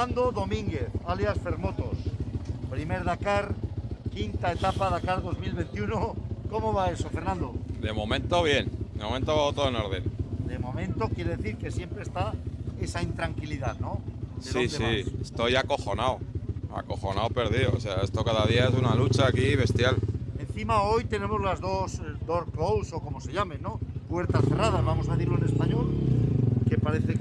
Fernando Domínguez, alias Fermotos. Primer Dakar, quinta etapa Dakar 2021. ¿Cómo va eso, Fernando? De momento bien, de momento todo en orden. De momento quiere decir que siempre está esa intranquilidad, ¿no? Sí, estoy acojonado perdido. O sea, esto cada día es una lucha aquí bestial. Encima hoy tenemos las dos door close, o como se llamen, ¿no? Puertas cerradas, vamos a decirlo en español, que parece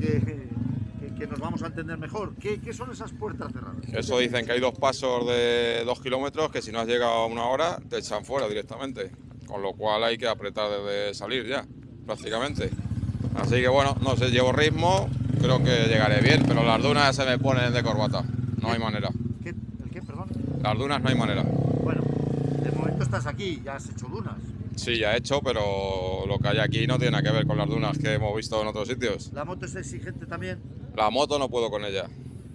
que nos vamos a entender mejor. ¿Qué son esas puertas cerradas? Eso dicen que hay dos pasos de 2 kilómetros que si no has llegado a 1 hora te echan fuera directamente. Con lo cual hay que apretar desde salir ya, prácticamente. Así que bueno, no sé, llevo ritmo, creo que llegaré bien, pero las dunas se me ponen de corbata. No hay manera. ¿El qué, perdón? Las dunas no hay manera. Bueno, de momento estás aquí, ya has hecho dunas. Sí, ya he hecho, pero lo que hay aquí no tiene nada que ver con las dunas que hemos visto en otros sitios. ¿La moto es exigente también? La moto no puedo con ella.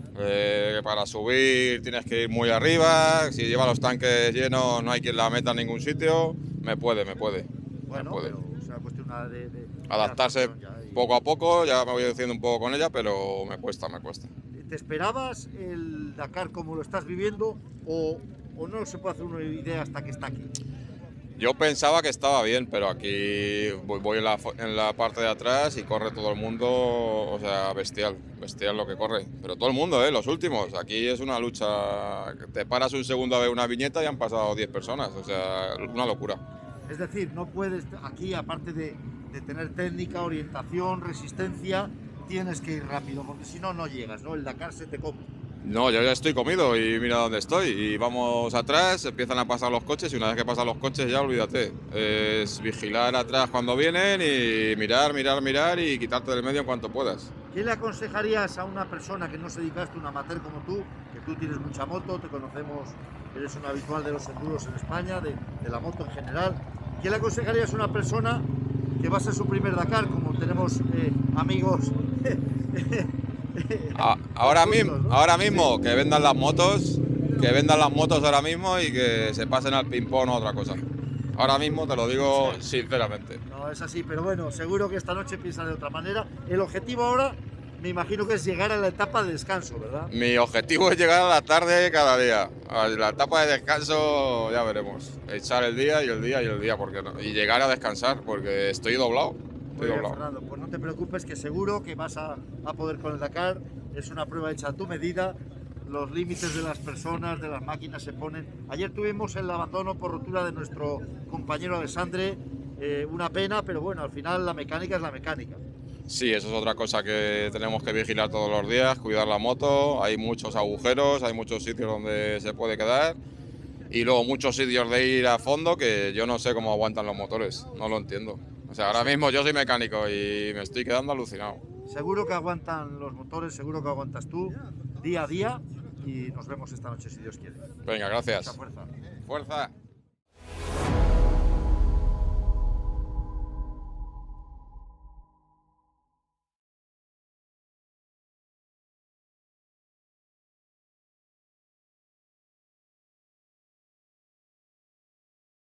Para subir tienes que ir muy arriba, si lleva los tanques llenos no hay quien la meta en ningún sitio. Me puede. Bueno, me puede. pero o sea, cuestión de Adaptarse poco a poco, ya me voy diciendo un poco con ella, pero me cuesta. ¿Te esperabas el Dakar como lo estás viviendo o no se puede hacer una idea hasta que está aquí? Yo pensaba que estaba bien, pero aquí voy en la parte de atrás y corre todo el mundo, o sea, bestial lo que corre. Pero todo el mundo, los últimos. Aquí es una lucha, te paras un segundo a ver una viñeta y han pasado 10 personas, o sea, una locura. Es decir, no puedes, aquí aparte de tener técnica, orientación, resistencia, tienes que ir rápido, porque si no, no llegas, ¿no? El Dakar se te come. No, yo ya estoy comido y mira dónde estoy. Y vamos atrás, empiezan a pasar los coches y una vez que pasan los coches ya olvídate. Es vigilar atrás cuando vienen y mirar y quitarte del medio en cuanto puedas. ¿Qué le aconsejarías a una persona que no se dedicaste, un amateur como tú, que tú tienes mucha moto, te conocemos, eres un habitual de los enduros en España, de la moto en general? ¿Qué le aconsejarías a una persona que va a ser su primer Dakar, como tenemos amigos? Ahora mismo que vendan las motos, ahora mismo y que se pasen al ping-pong o otra cosa. Ahora mismo te lo digo sinceramente. No, es así, pero bueno, seguro que esta noche piensas de otra manera. El objetivo ahora, me imagino que es llegar a la etapa de descanso, ¿verdad? Mi objetivo es llegar a la tarde cada día. A la etapa de descanso ya veremos. Echar el día, porque no. Y llegar a descansar, porque estoy doblado. Muy bien, Fernando, pues no te preocupes, que seguro que vas a poder con el Dakar. Es una prueba hecha a tu medida. Los límites de las personas, de las máquinas se ponen. Ayer tuvimos el abandono por rotura de nuestro compañero Alessandre. Una pena, pero bueno, al final la mecánica es la mecánica. Sí, eso es otra cosa que tenemos que vigilar todos los días, cuidar la moto. Hay muchos agujeros, hay muchos sitios donde se puede quedar. Y luego muchos sitios de ir a fondo que yo no sé cómo aguantan los motores, no lo entiendo. O sea, ahora mismo yo soy mecánico y me estoy quedando alucinado. Seguro que aguantan los motores, seguro que aguantas tú, día a día, y nos vemos esta noche si Dios quiere. Venga, gracias. Mucha fuerza. Fuerza.